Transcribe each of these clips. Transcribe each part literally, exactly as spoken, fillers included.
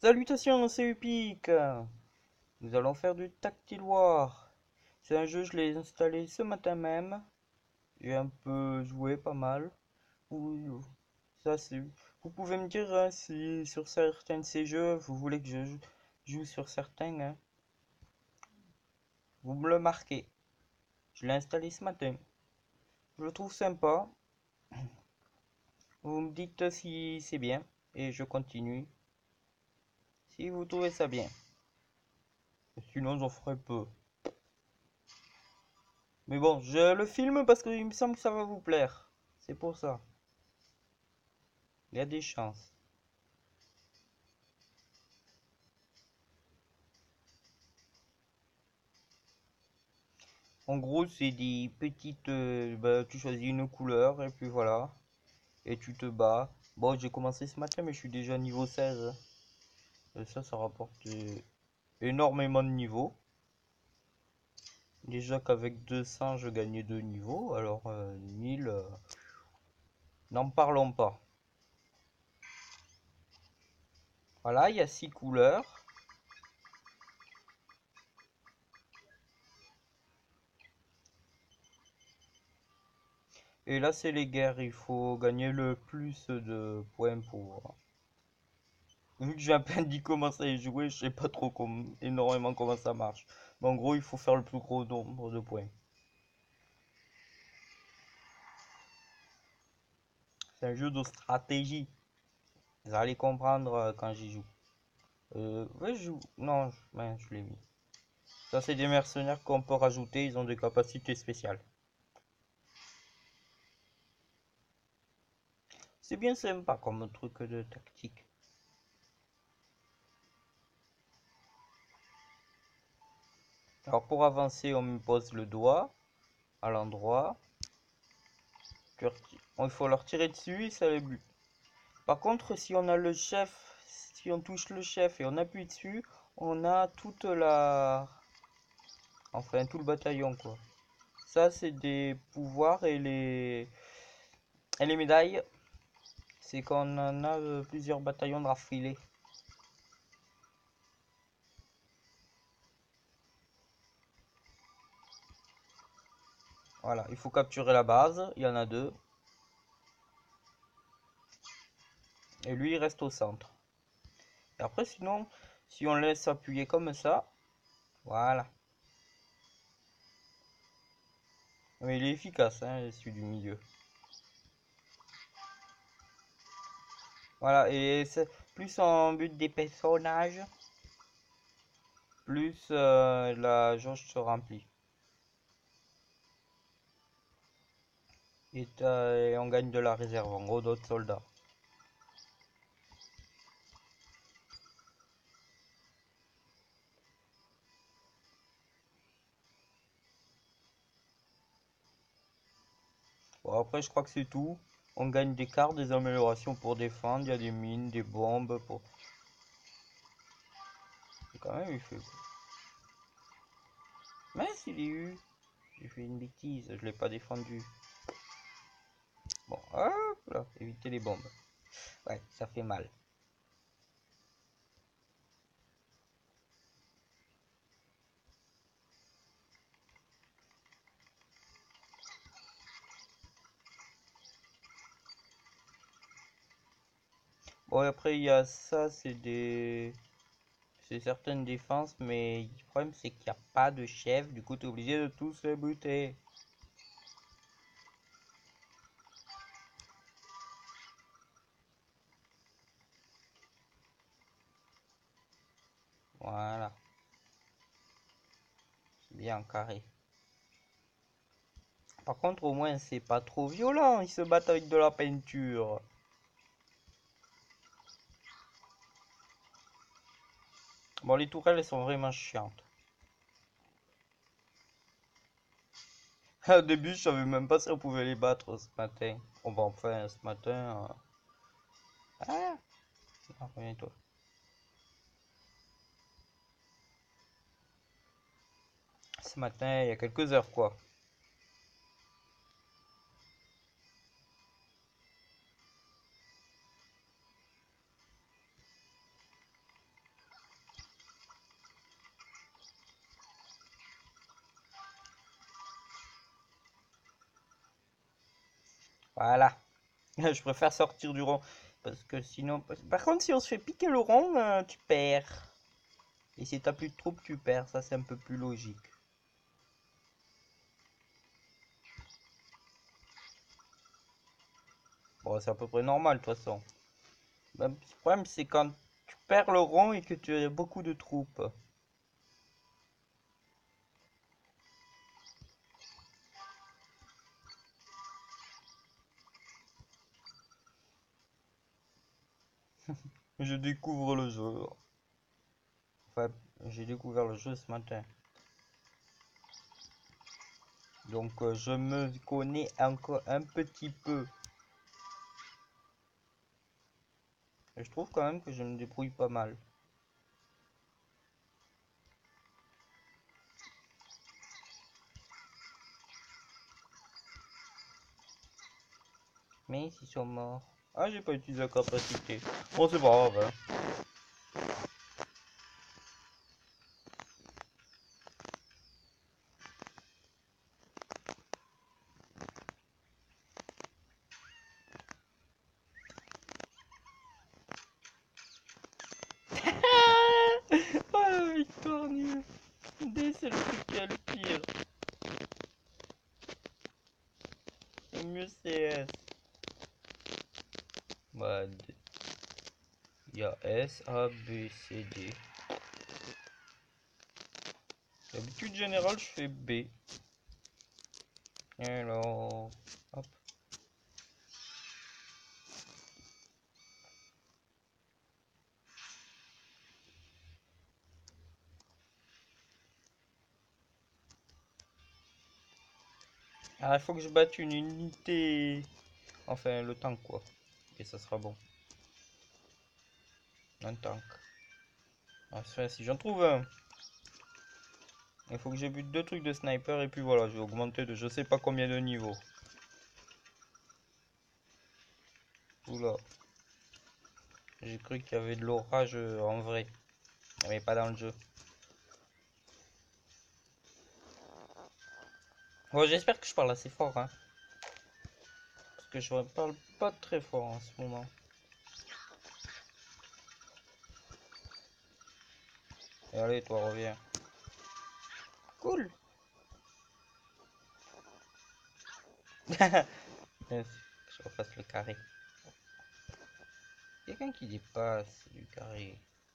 Salutations, c'est Upic. Nous allons faire du Tactile War. C'est un jeu, je l'ai installé ce matin même. J'ai un peu joué pas mal. Ou- Ça, c'est... Vous pouvez me dire hein, si sur certains de ces jeux, vous voulez que je joue joue sur certains. Hein. Vous me le marquez. Je l'ai installé ce matin. Je le trouve sympa. Vous me dites si c'est bien. Et je continue. Si vous trouvez ça bien. Sinon, j'en ferai peu. Mais bon, je le filme parce qu'il me semble que ça va vous plaire. C'est pour ça. Il y a des chances. En gros, c'est des petites... euh, bah, tu choisis une couleur et puis voilà. Et tu te bats. Bon, j'ai commencé ce matin, mais je suis déjà niveau seize. Et ça, ça rapporte euh, énormément de niveaux. Déjà qu'avec deux cents, je gagnais deux niveaux. Alors, euh, mille, euh, n'en parlons pas. Voilà, il y a six couleurs. Et là, c'est les guerres. Il faut gagner le plus de points pour... Vu que j'ai à peine d'y commencer à y jouer, je sais pas trop com- énormément comment ça marche. Mais en gros, il faut faire le plus gros nombre de points. C'est un jeu de stratégie. Vous allez comprendre euh, quand j'y joue. Euh, ouais, je joue. Non, je, ouais, je l'ai mis. Ça, c'est des mercenaires qu'on peut rajouter. Ils ont des capacités spéciales. C'est bien sympa comme truc de tactique. Alors, pour avancer, on me pose le doigt à l'endroit. Tu reti- Il faut leur tirer dessus et ça les bute. Par contre, si on a le chef, si on touche le chef et on appuie dessus, on a toute la... Enfin, tout le bataillon, quoi. Ça, c'est des pouvoirs et les... Et les médailles, c'est qu'on en a euh, plusieurs bataillons de raffilés. Voilà, il faut capturer la base, il y en a deux. Et lui, il reste au centre. Et après, sinon, si on laisse appuyer comme ça, voilà. Mais il est efficace, hein, celui du milieu. Voilà, et plus on bute des personnages, plus euh, la jauge se remplit. Et, et on gagne de la réserve, en gros, d'autres soldats. Bon, après, je crois que c'est tout. On gagne des cartes, des améliorations pour défendre. Il y a des mines, des bombes. Pour... Quand même, il fait. Mince, il est eu. J'ai fait une bêtise, je l'ai pas défendu. Bon, hop là, éviter les bombes. Ouais, ça fait mal. Bon, après, il y a ça, c'est des. C'est certaines défenses, mais le problème, c'est qu'il n'y a pas de chef. Du coup, tu es obligé de tous les buter. Voilà, c'est bien carré. Par contre, au moins, c'est pas trop violent. Ils se battent avec de la peinture. Bon, les tourelles, elles sont vraiment chiantes. Au début, je savais même pas si on pouvait les battre ce matin. On va enfin ce matin. euh, Ah, non, reviens-toi. Ce matin, il y a quelques heures, quoi. Voilà. Je préfère sortir du rond. Parce que sinon... Par contre, si on se fait piquer le rond, euh, tu perds. Et si t'as plus de troupes, tu perds. Ça, c'est un peu plus logique. Bon, c'est à peu près normal, de toute façon. Le problème, c'est quand tu perds le rond et que tu as beaucoup de troupes. Je découvre le jeu. Enfin, j'ai découvert le jeu ce matin. Donc, euh, je me connais encore un petit peu. Et je trouve quand même que je me débrouille pas mal. Mais ils sont morts. Ah, j'ai pas utilisé la capacité. Bon, c'est pas grave, hein. Ah, la victoire nulle. D, c'est le truc qui est le pire. Le mieux, c'est S. Bah, D. Il y a S, A, B, C, D. D'habitude générale, je fais B. Alors, hop. Ah, il faut que je batte une unité. Enfin, le tank, quoi. Et ça sera bon. Un tank. Enfin, si j'en trouve un. Il faut que j'ai bu deux trucs de sniper et puis voilà, je vais augmenter de je sais pas combien de niveaux. Oula. J'ai cru qu'il y avait de l'orage en vrai. Mais pas dans le jeu. Bon, j'espère que je parle assez fort, hein. Parce que je parle pas très fort en ce moment. Et allez, toi, reviens. Cool. Je refasse le carré. Quelqu'un qui dépasse du carré.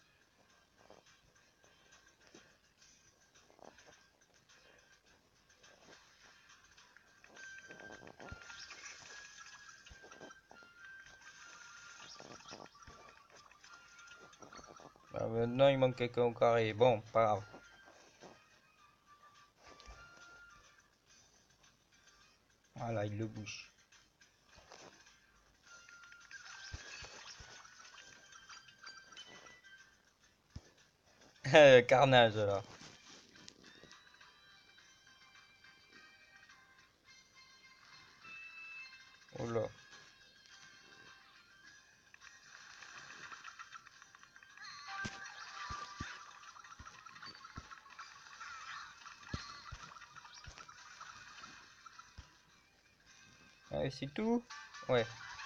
Bah, maintenant, il manque quelqu'un au carré. Bon, pas grave. Voilà, il le bouge. Carnage, là. Oula. Allez, c'est tout? Ouais.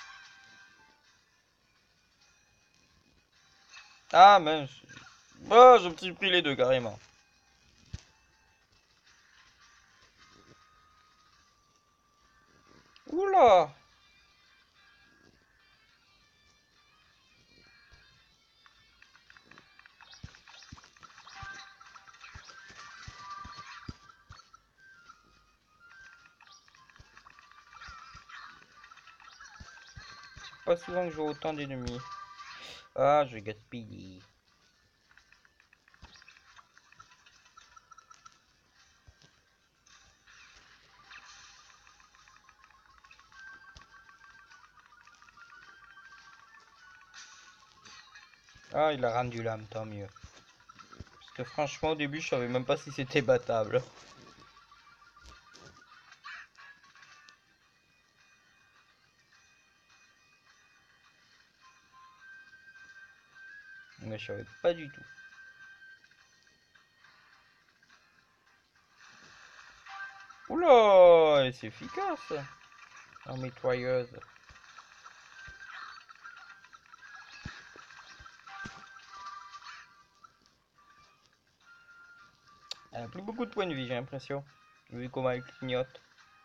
Ah, mince. Oh, je me suis pris les deux, carrément. Oula. Pas souvent que je vois autant d'ennemis. Ah, je vais gaspiller. Ah, il a rendu l'âme, tant mieux. Parce que franchement, au début, je savais même pas si c'était battable. Mais je savais pas du tout. Oula, c'est efficace. En mitrailleuse. Elle a plus beaucoup de points de vie, j'ai l'impression. Vu comment elle clignote.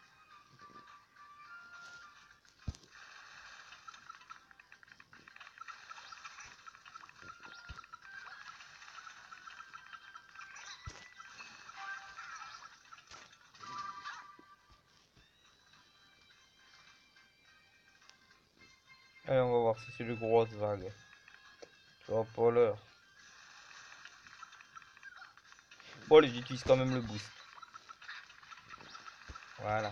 Allez, on va voir si c'est de grosses vagues. Ça va pas l'heure. Bon, allez, j'utilise quand même le boost. Voilà.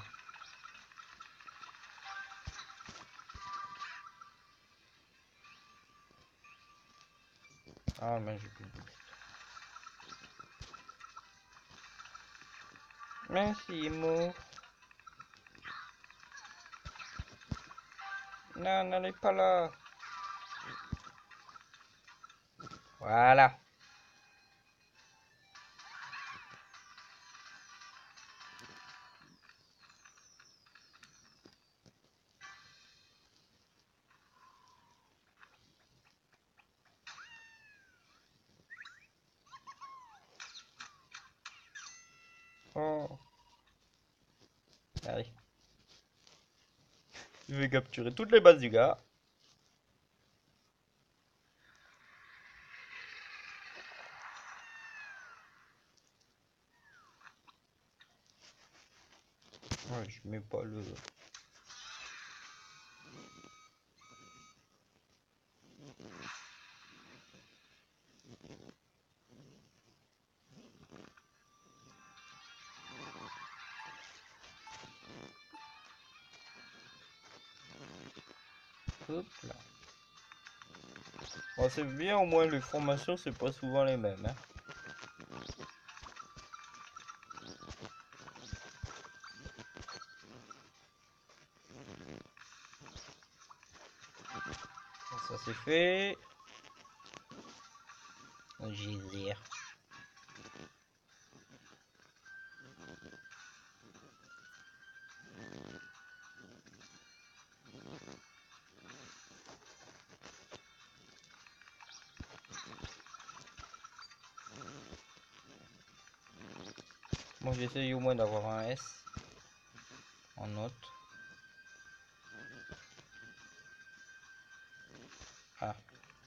Ah, mais j'ai plus de boost. Merci, Mo. Non, n'allez pas là. Voilà. Oh. Allez. Je vais capturer toutes les bases du gars. Ouais, je mets pas le... Hop là. Bon, c'est bien, au moins les formations, c'est pas souvent les mêmes. Hein. Ça c'est fait. Geyser. Moi j'essaye au moins d'avoir un S en note. Ah.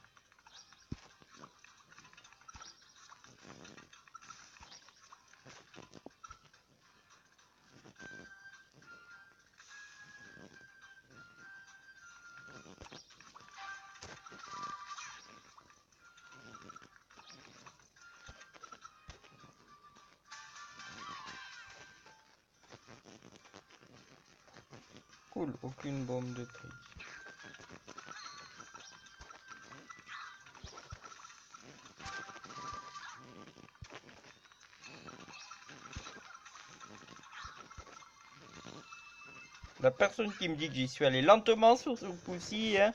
Cool, aucune bombe de prix. La personne qui me dit que j'y suis allé lentement sur ce coup-ci, hein.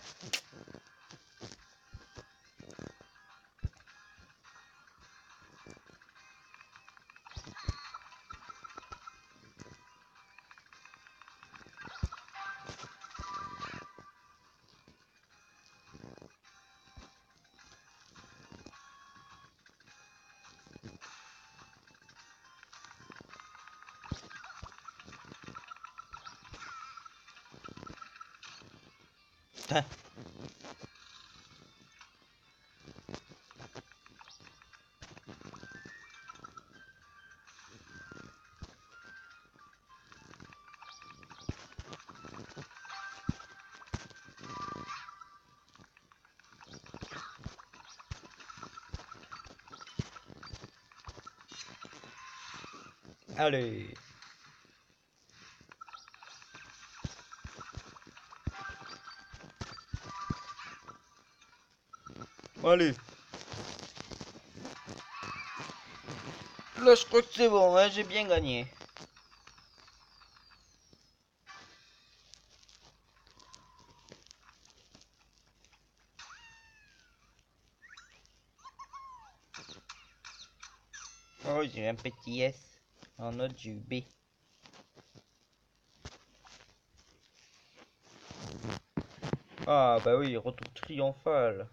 Hein. Allez. Allez. Là, je crois que c'est bon, hein, j'ai bien gagné. Oh, j'ai un petit S. En note, j'ai eu B. Ah bah oui, retour triomphal.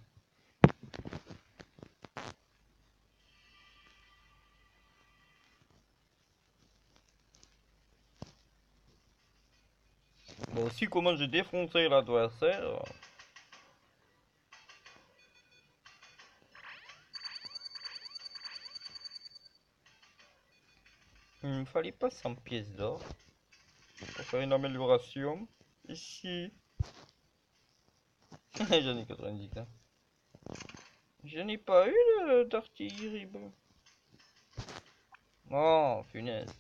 Bon, aussi comment j'ai défoncé l'adversaire. Il me fallait pas cent pièces d'or pour faire une amélioration. Ici. J'en ai quatre-vingt-dix. Hein. Je n'ai pas eu d'artillerie. Oh, punaise.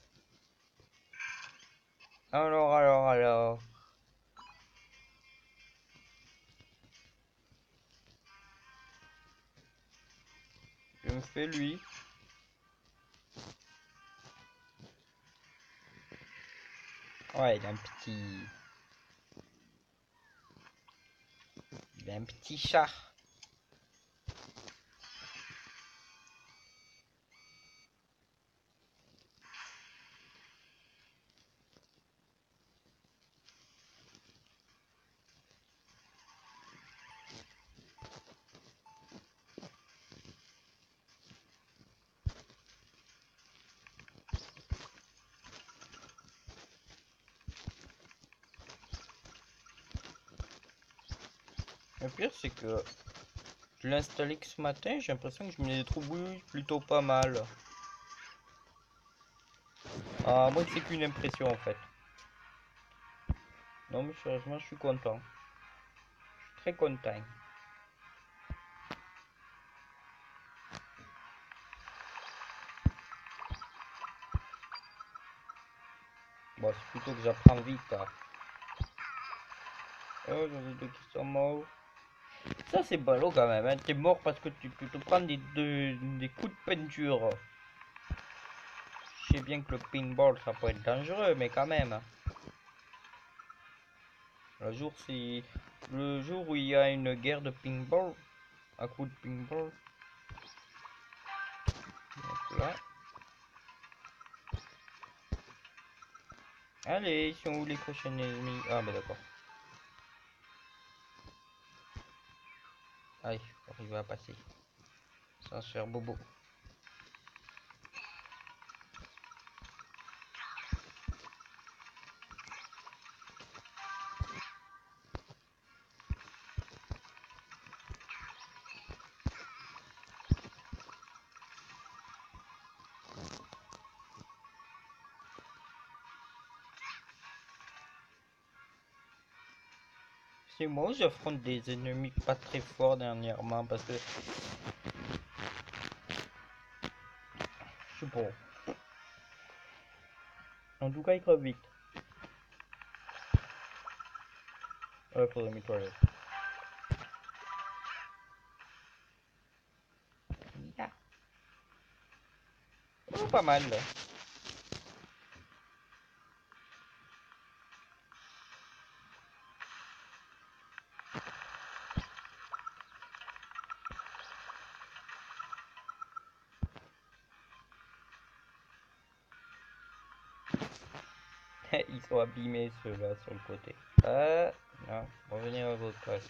Alors, alors, alors. Je me fais lui. Ouais, il a un petit... Il a un petit chat. Le pire, c'est que je l'ai installé que ce matin. J'ai l'impression que je me l'ai trouvé plutôt pas mal. Ah, moi, c'est qu'une impression en fait. Non, mais sérieusement, je suis content. Je suis très content. Bon, c'est plutôt que j'apprends vite. Hein. Oh, j'en ai deux qui sont morts. Ça, c'est ballot quand même. Hein. T'es mort parce que tu, tu te prends des, de- des coups de peinture. Je sais bien que le pinball, ça peut être dangereux, mais quand même. Le jour, si... Le jour où il y a une guerre de pinball, un coup de pinball. Donc là. Allez, ils sont où les prochains ennemis? Ah, bah d'accord. Allez, arriver à passer. Sans se faire bobo. C'est moi, j'affronte des ennemis pas très forts dernièrement parce que... Je sais pas. En tout cas, il crève vite. Ouais, faudrait mes toilettes. Yeah. Oh, pas mal là. Ils sont abîmés ceux-là sur le côté. Ah, non, revenez à votre place.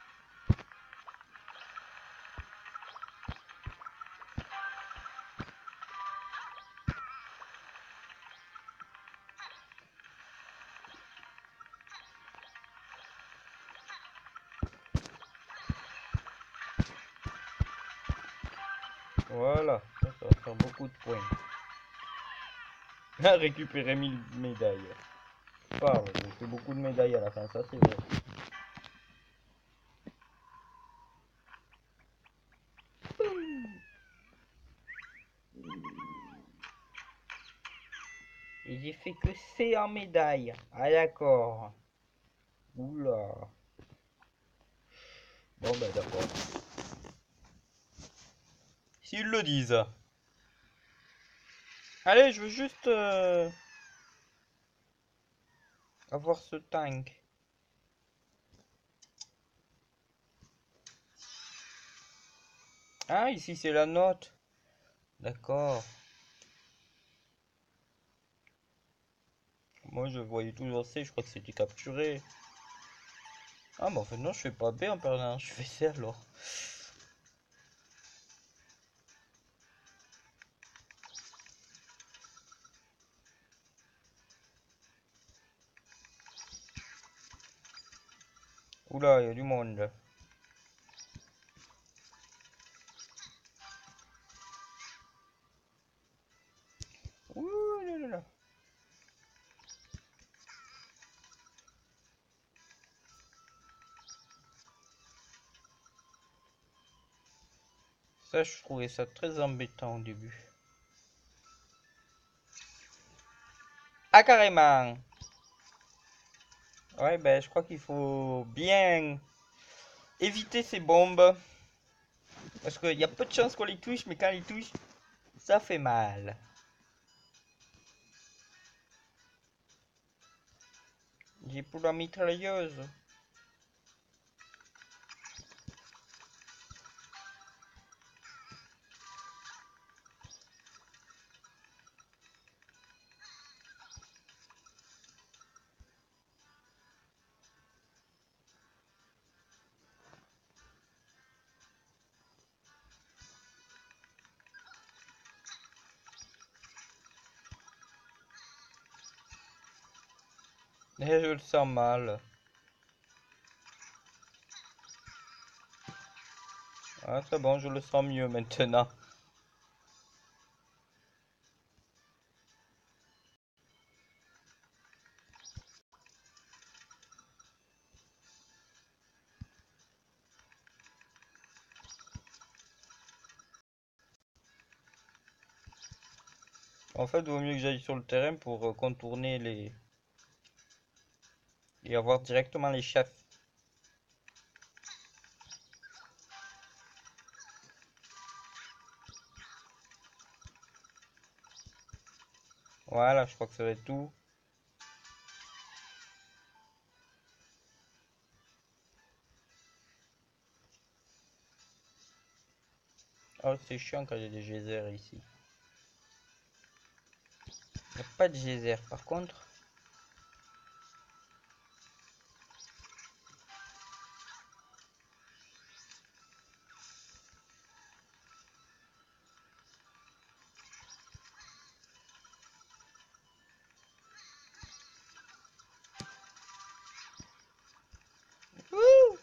Voilà, ça, ça va faire beaucoup de points. Récupérer mille médailles. Parle, j'ai fait beaucoup de médailles à la fin, ça c'est vrai. Et j'ai fait que C en médailles. Ah d'accord. Oula. Bon bah d'accord. S'ils le disent. Allez, je veux juste euh, avoir ce tank. Ah, ici c'est la note. D'accord. Moi je voyais toujours C, je crois que c'était capturé. Ah, mais en fait, non, je fais pas B en permanence, je fais C alors. Oula, il y a du monde. Ouh là là là. Ça, je trouvais ça très embêtant au début. Ah, carrément! Ouais, ben, je crois qu'il faut bien éviter ces bombes. Parce qu'il y a peu de chances qu'on les touche, mais quand on les touche, ça fait mal. J'ai pour la mitrailleuse. Et je le sens mal. Ah, c'est bon, je le sens mieux maintenant. En fait, il vaut mieux que j'aille sur le terrain pour euh, contourner les... et avoir directement les chefs. Voilà, je crois que ça va être tout. Oh, c'est chiant quand il y a des geysers ici. Il n'y a pas de geyser par contre. Wouh!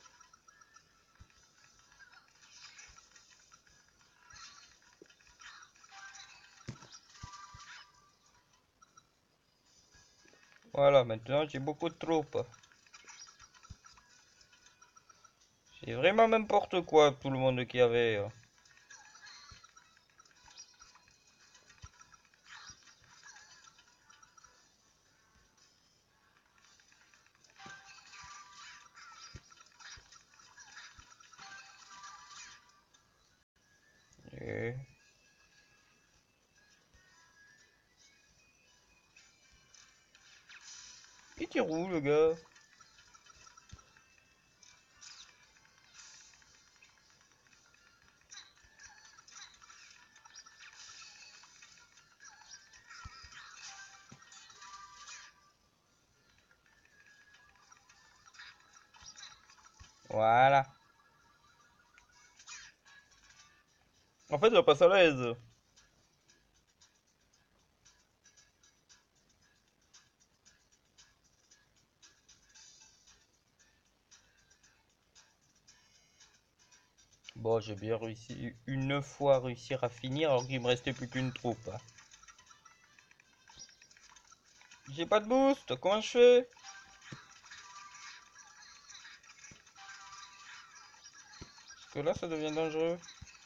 Voilà, maintenant j'ai beaucoup de troupes. C'est vraiment n'importe quoi tout le monde qui avait. euh. Et... Il tire où le gars? Voilà. En fait, ça passe à l'aise. Bon, j'ai bien réussi une fois à réussir à finir alors qu'il me restait plus qu'une troupe. J'ai pas de boost, comment je fais? Parce que là, ça devient dangereux.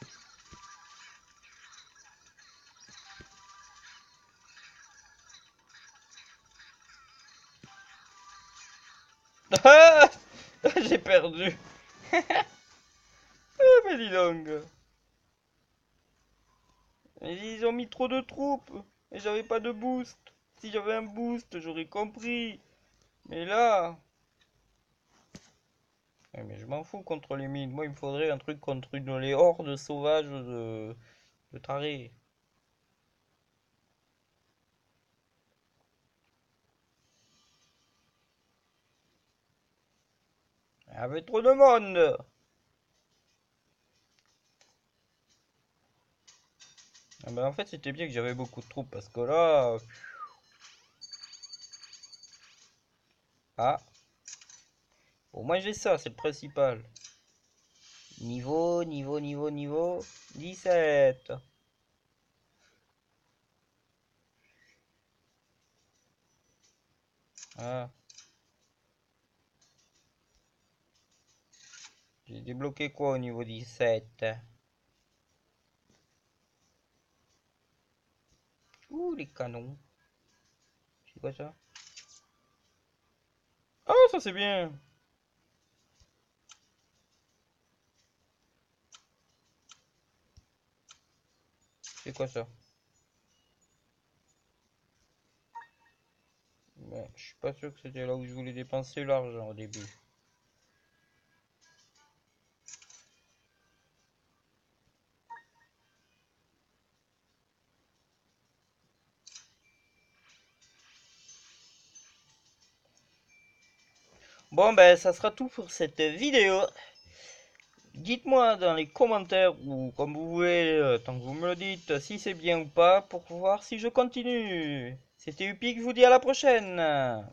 Ah, j'ai perdu. Ah, mais dis donc. Ils ont mis trop de troupes. Et j'avais pas de boost. Si j'avais un boost, j'aurais compris. Mais là... Ouais, mais je m'en fous contre les mines. Moi, il me faudrait un truc contre une, les hordes sauvages de, de tarés. Il y avait trop de monde. Ah ben en fait c'était bien que j'avais beaucoup de troupes parce que là... Ah. Au moins j'ai ça, c'est le principal. Niveau, niveau, niveau, niveau. dix-sept. Ah. J'ai débloqué quoi au niveau dix-sept? Ouh, les canons. C'est quoi ça? Ah, ça c'est bien. C'est quoi ça? Ben, je suis pas sûr que c'était là où je voulais dépenser l'argent au début. Bon ben ça sera tout pour cette vidéo. Dites-moi dans les commentaires ou comme vous voulez, euh, tant que vous me le dites, si c'est bien ou pas pour voir si je continue. C'était Upi, je vous dis à la prochaine.